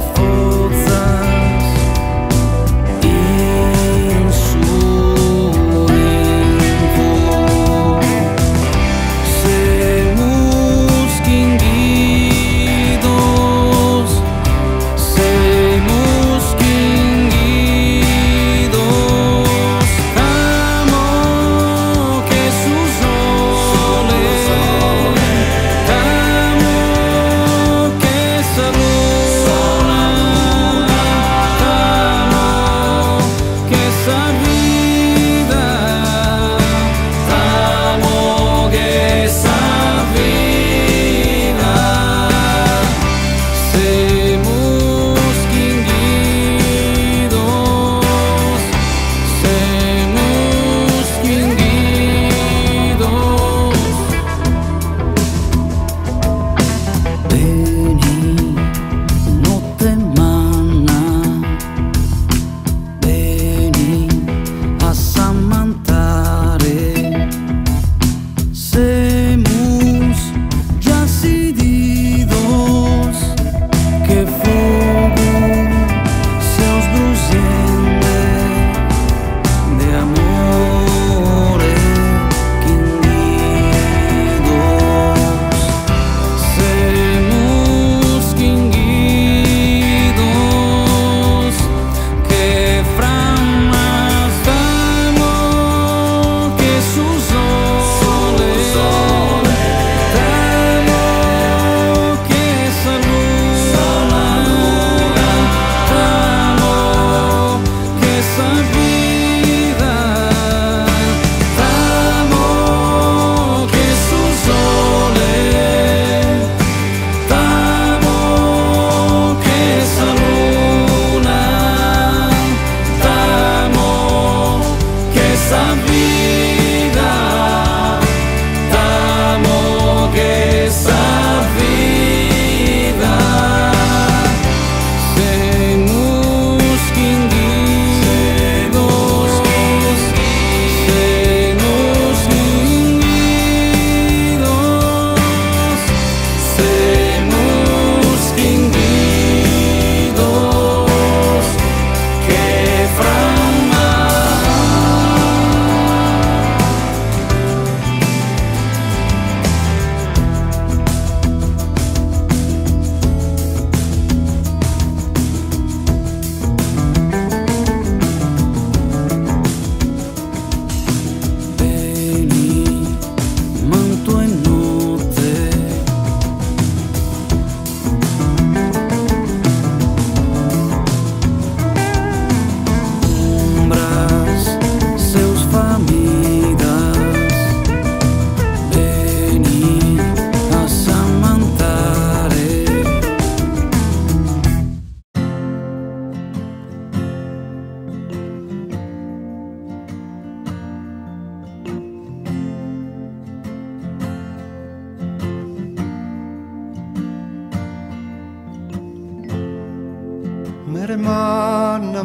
Meremana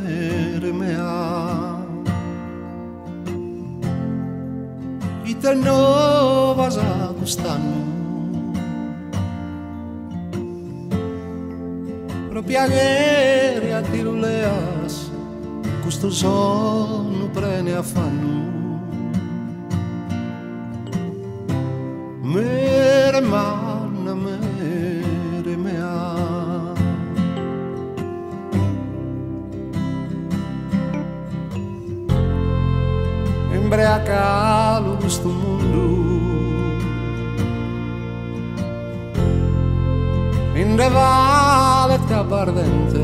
meremea I te novas a quest'anno propria guerra ti ruleas questo sonno prene a fanno meremana meremea embriacalo questo mondo in de vale ardente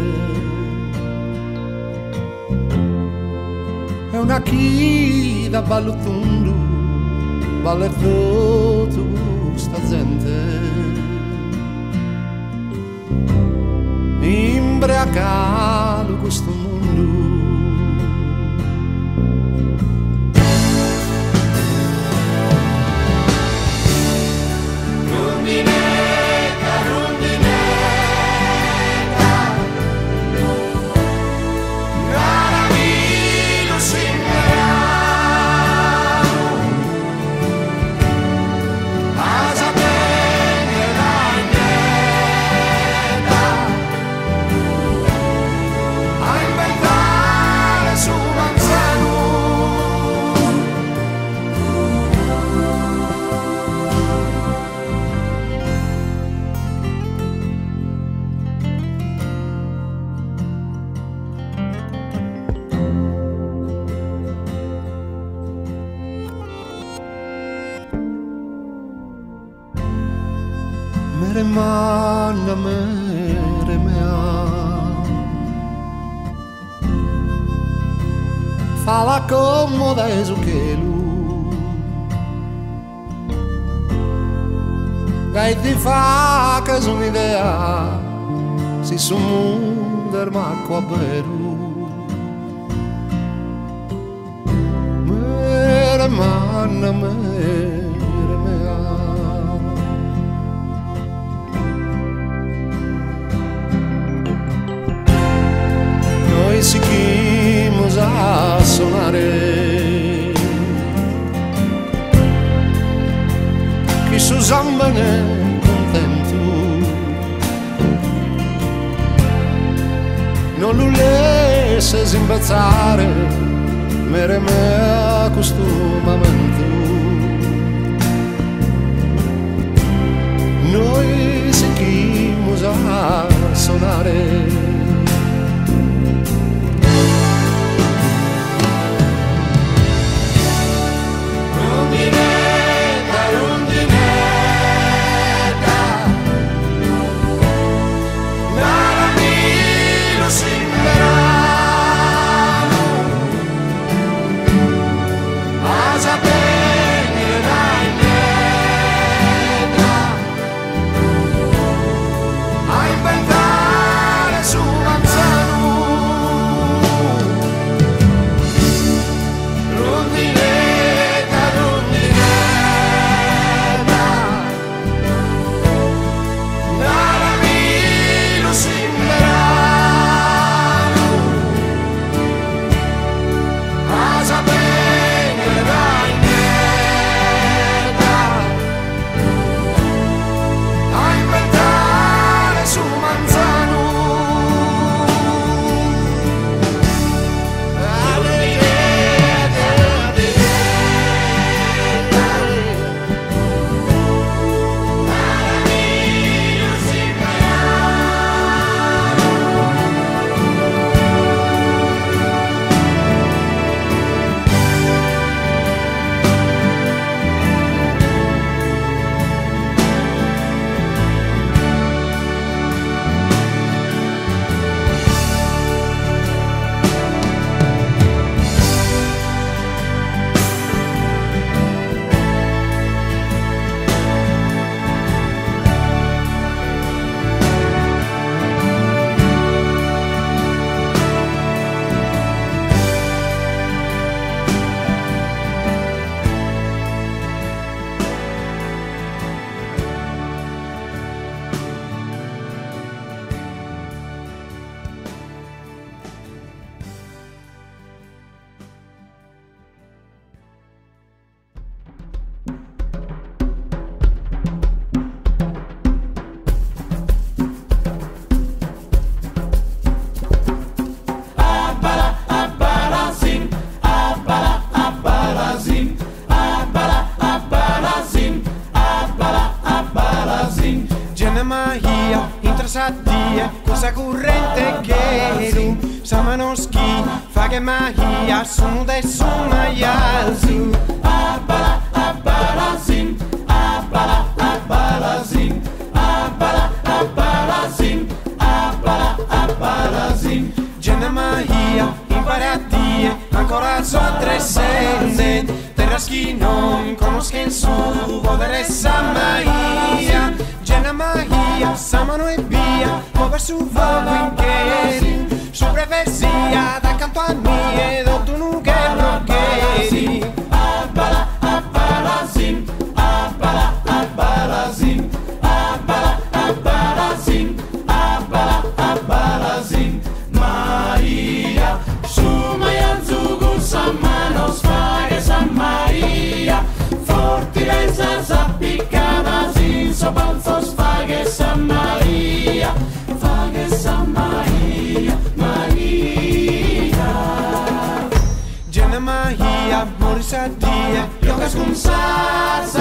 è una chida ballutundu vale tutto sta gente imbriacalo questo mondo manna mere mea fa la comoda e su che lui che ti fa che su un'idea si su munder ma qua beru mere manna mere mea noi si chimos a suonare chi su zambane contento non lo lascia imbazzare mere mea costumamento noi si chimos a suonare Sadia, cosa corrente che tu Samanoski, fa che magia, sono dei sumayazu Abbala, abbala, zim Abbala, abbala, zim Abbala, abbala, zim Abbala, abbala, zim Gena magia, imparatie, ancora so trescende Terraschi non conosken su, vodere samaia Gena magia, samano e via, muove su fuoco in chieri, sopra versia, da accanto a me, dotto un che roccheri. Abbala, abbala, zim, abbala, abbala, zim, abbala, abbala, zim, abbala, abbala, zim. Maria, su Maia Zugu, Samano, Sfaghe, San Maria, Fortilezza, Zappicana, Zin, Sobalzo, Sfaghe, San Maria, Faghe, San Maria, Maria. Gena Maria, Morisa Die, Yogas cum Sasa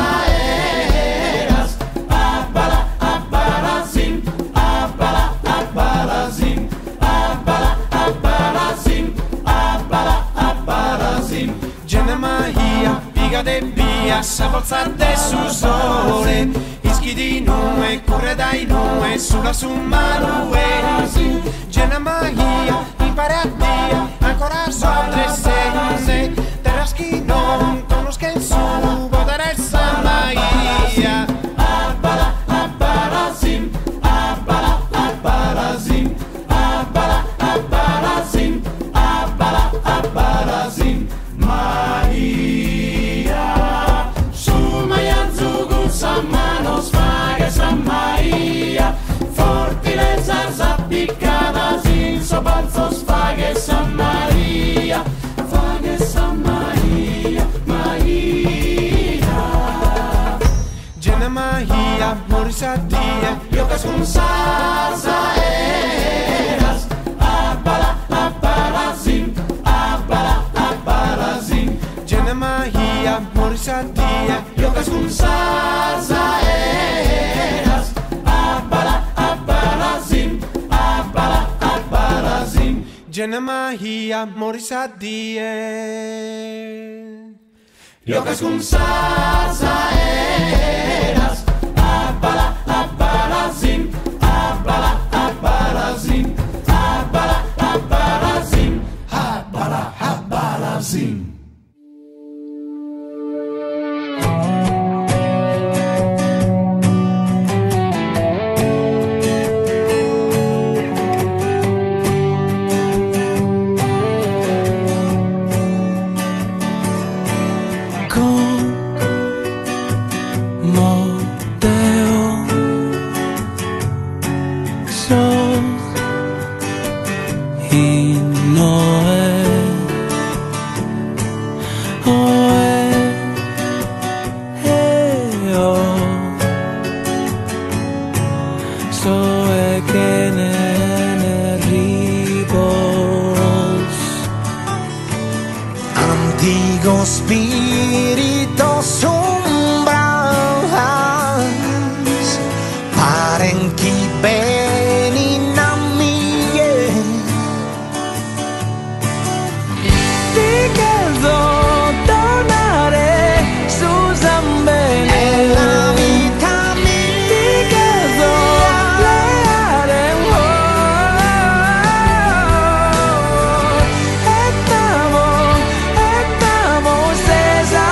eras, Abbala, abbala, zim, Abbala, abbala, zim, Abbala, abbala, zim, Abbala, abbala, zim. Gena Maria, piga de via, s'avvolzate sul sole, ischi di noi, corre dai noi, sulla su Manuel. Gena Maria, impara a Dio, ancora sopra se terra non conosca il suo potere San Maria. Abbala, abbalazim, abbala, abbalazim, abbala, abbalazim, abbala, abbalazim, Maria. Sumayan zugu samanos fage San Maria, fortilezza zappicadas in sobalzos fage San Maria, fage San Maria, Maria. Gena Maria, moris a die, iocas cum salsa eras, abbala, abbalazim, abbala, abbalazim. Gena Maria, moris a die, iocas cum salsa eras, abbala, abbalazim, abbala, abbalazim. Gena Maria, moris a die, iocas cum salsa eras, abbala, abbalazim, abbala, abbalazim, abbala, abbalazim, abbala, abbalazim. Antico spirito sombras, parenchi beni namie, ti chiedo tornare su Zambene, la vita mia, ti chiedo leare un po', e t'amo senza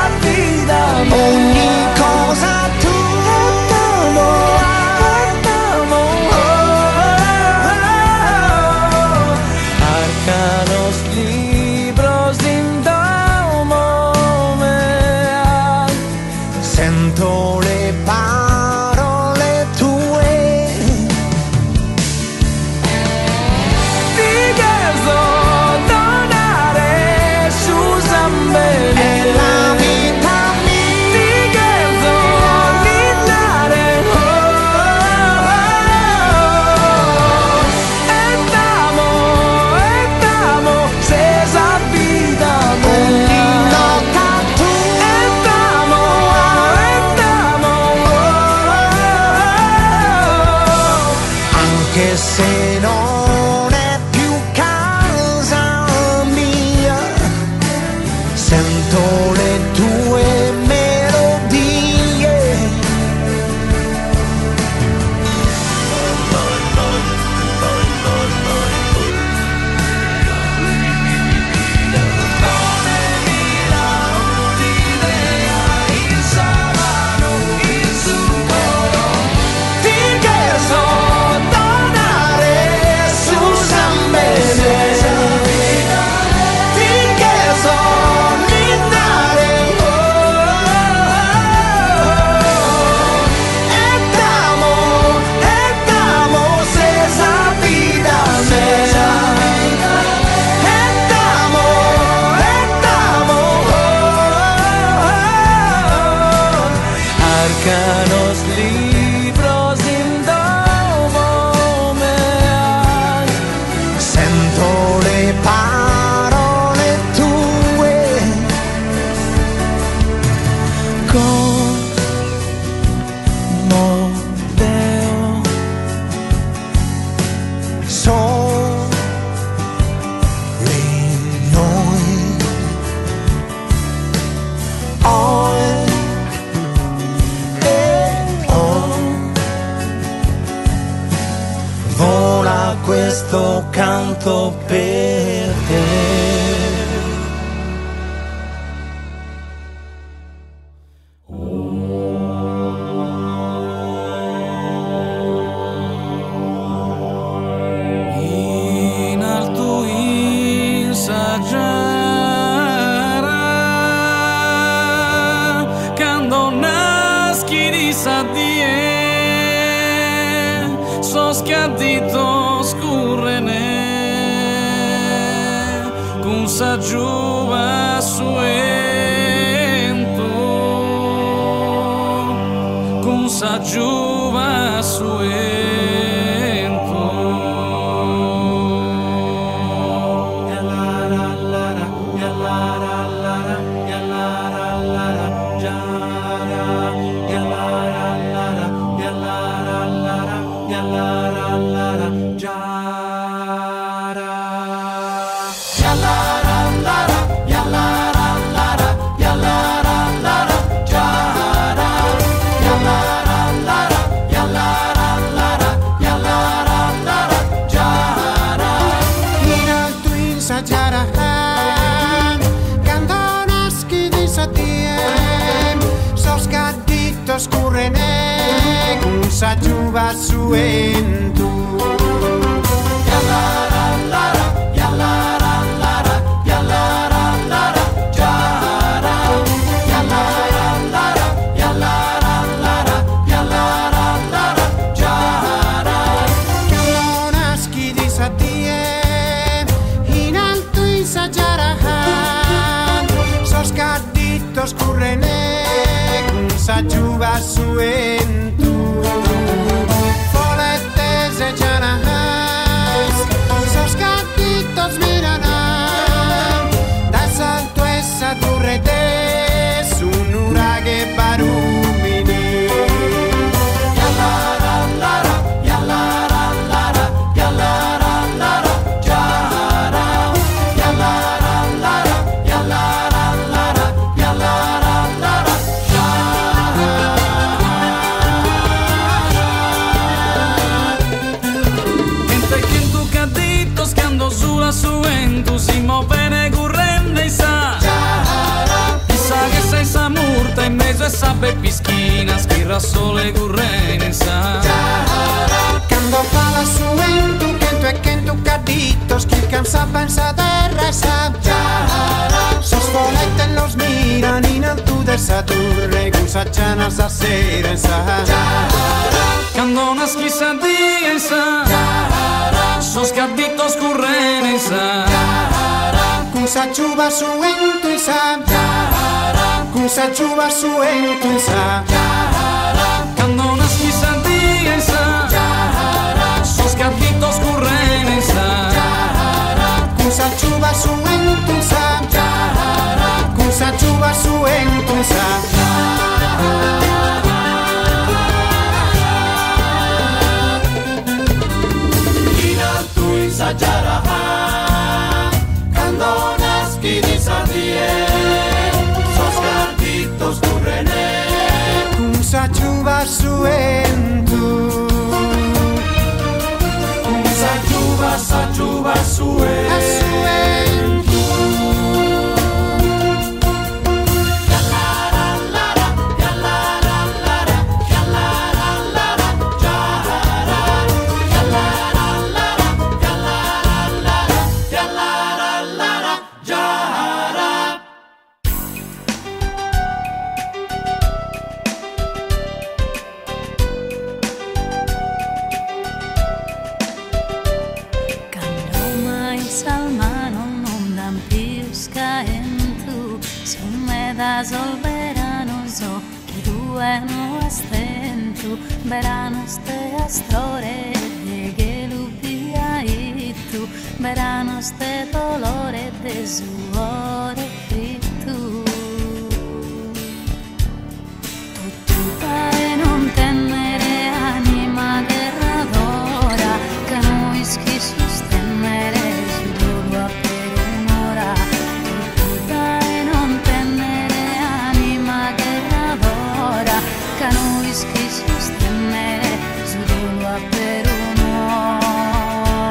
a questo canto per te. In alto in saggiara, quando naschi di sadie, so scaddito scurrene, con sa giuva suento, con sa giuva suento. Scurrene con sa giuva suentu. Yallara lara, yallara lara, yallara lara, jara. Yallara lara, yallara lara, yallara lara, jara. Naschi di satie in alto in sa jara, so scaddito scurrene sa giuva suentu. Folettese gianas, so scattitos miranam, da salto essa durrete, su nuraghe barumini. Yallara lara, yallara lara, yallara lara, jara. Yallara lara, yallara lara, yallara lara. Sulla suentu si muove corrente e sa che sei sa murta in mezzo a sa bepischina schirra sole corrente sa Quando fa la suentu che tu cadito schircan sa pensa terra sa sos folette los miran in alto de sa torre con sa ciana sa sera sa quando una schissa di sa sos cadito scurrene sa con sa giuva suentu sa con sa giuva suentu sa quando una schissa di sa sos cadito scurrene sa con sa giuva suentu sa con sa giuva suentu sa Sajara, quando naschi di sadie, sos carditos currene, con sa giuva suentu, con sa giuva suentu. Sul verano so che tu non astentu verano ste astrore che lupia e tu verano ste dolore de suore frittu tutto e non tenere anima che radora che noi schi sostenere su duro per un'ora tutto e non tenere anima che radora che noi schi sostenere su duro per un'ora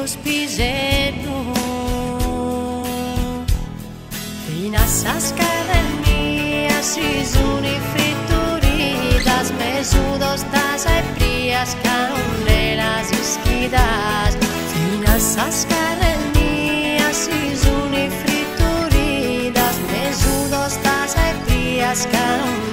spisello fino a sascare mia si sono fritturitas mesudos tas e prias canondelas esquidas fino a sascare mia si sono fritturitas mesudos tas e prias canondelas